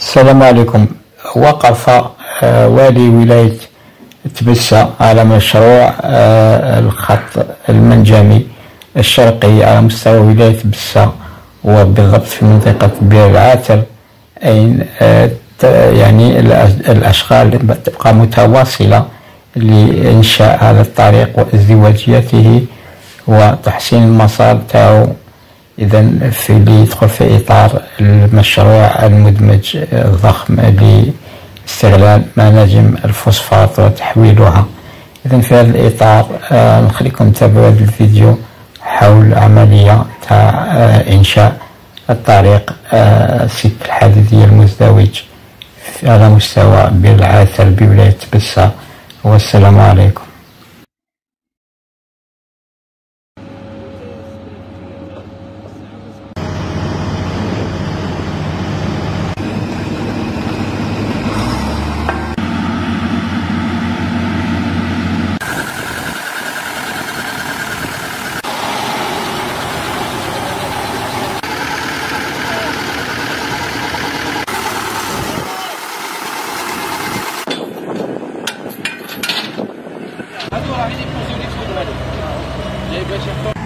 السلام عليكم. وقف والي ولاية تبسة على مشروع الخط المنجمي الشرقي على مستوى ولاية تبسة، وبالضبط في منطقة بير العاتر، أين يعني الأشغال تبقى متواصلة لإنشاء هذا الطريق وازدواجيته وتحسين المسار تاعو. إذا في اللي يدخل في إطار المشروع المدمج الضخم لاستغلال مناجم الفوسفات وتحويلها. إذا في هذا الإطار نخليكم تتابعوا هذا الفيديو حول عملية تاع إنشاء الطريق السكة الحديدية المزدوج على مستوى بير العاتر بولاية تبسة. والسلام عليكم. هادو راه غادي يبوزيو لي فوق هادو جايبه شي